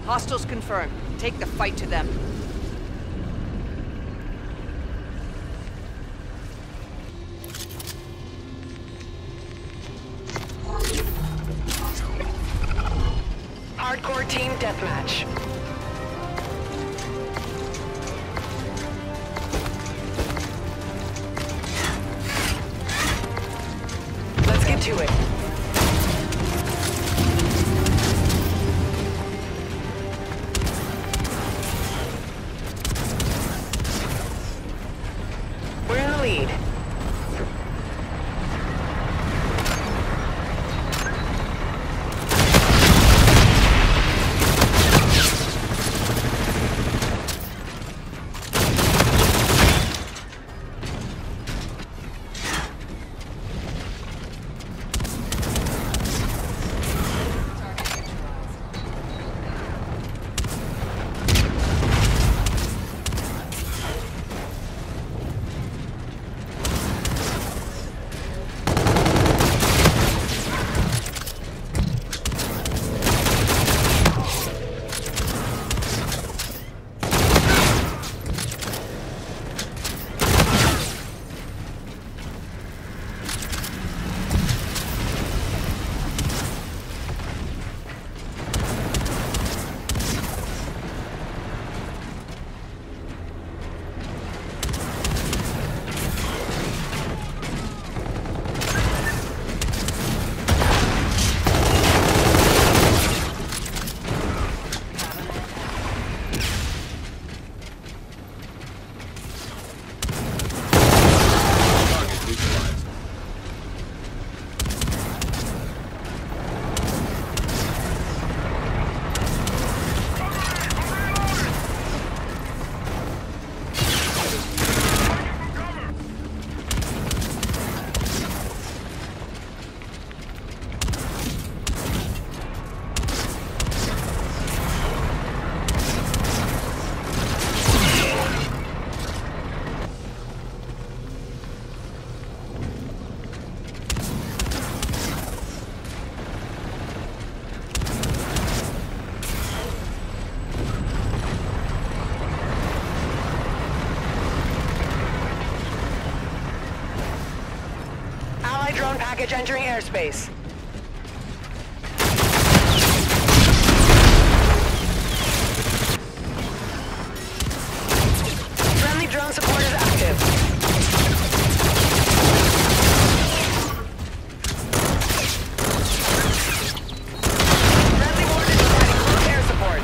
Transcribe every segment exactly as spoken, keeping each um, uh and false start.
Hostiles confirmed. Take the fight to them. Hardcore team deathmatch. Let's get to it. We're in the lead. Drone package entering airspace. Friendly drone support is active. Friendly mortar is providing close air support.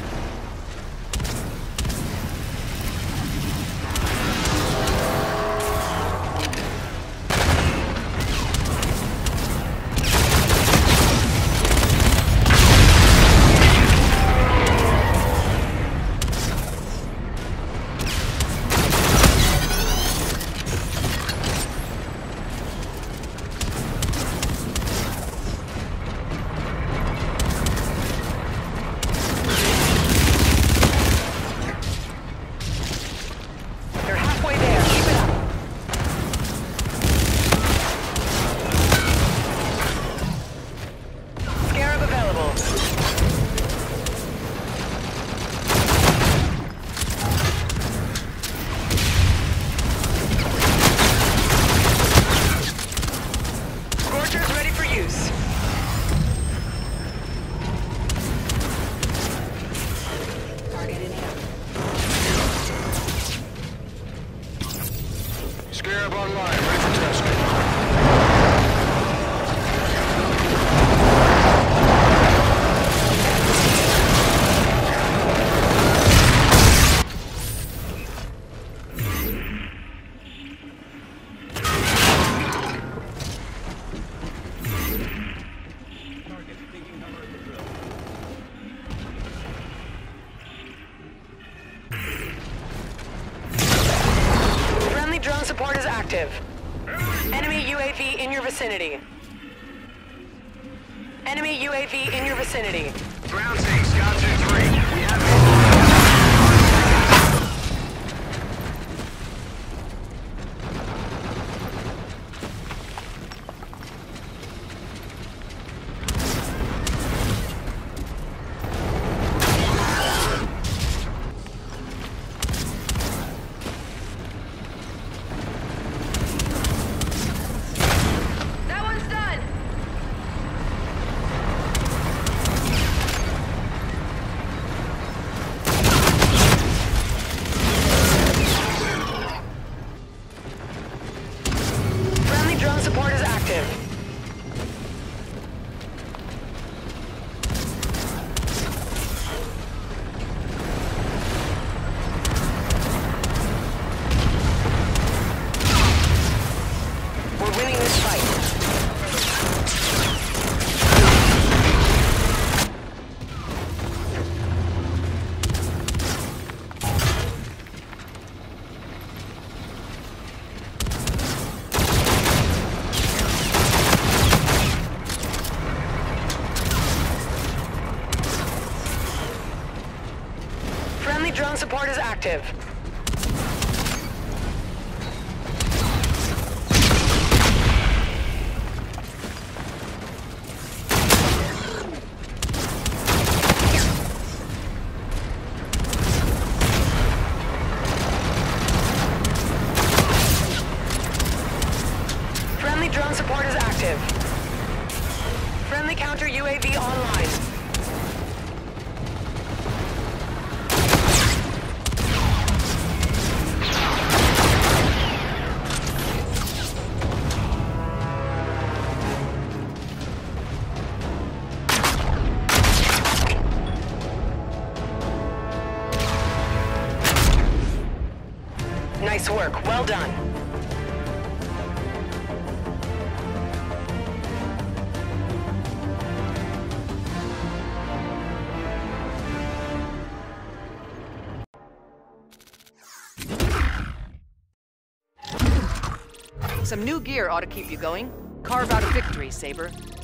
Scarab online, ready for testing. Drone support is active. Enemy U A V in your vicinity. Enemy U A V in your vicinity. Ground six, Scout two three. We have active. We're winning this fight. Friendly drone support is active. Friendly drone support is active. Friendly counter U A V online. Nice work. Well done. Some new gear ought to keep you going. Carve out a victory, Saber.